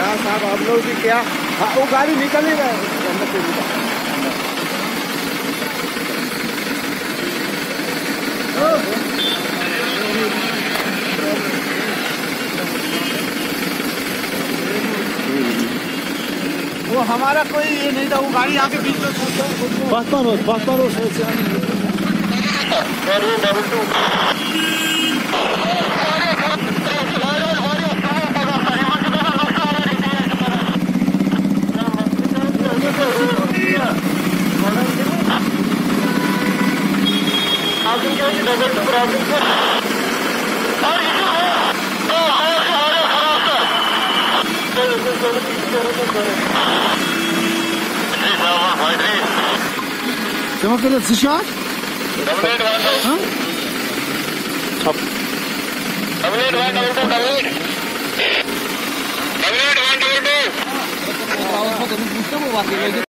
हाँ साहब आप लोग भी क्या, हाँ वो गाड़ी निकल ही रहा है अंदर से वो हमारा कोई ये नहीं था, वो गाड़ी आके बीच में Sen macht das sicher? Double 8 1 2 2